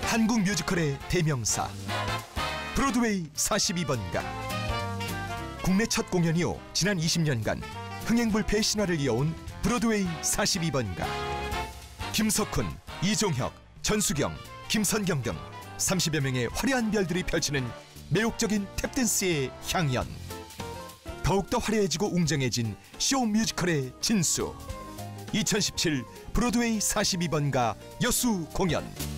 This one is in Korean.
한국 뮤지컬의 대명사 브로드웨이 42번가. 국내 첫 공연 이후 지난 20년간 흥행불패의 신화를 이어온 브로드웨이 42번가. 김석훈, 이종혁, 전수경, 김선경 등 30여 명의 화려한 별들이 펼치는 매혹적인 탭댄스의 향연. 더욱더 화려해지고 웅장해진 쇼 뮤지컬의 진수. 2017 브로드웨이 42번가 여수 공연.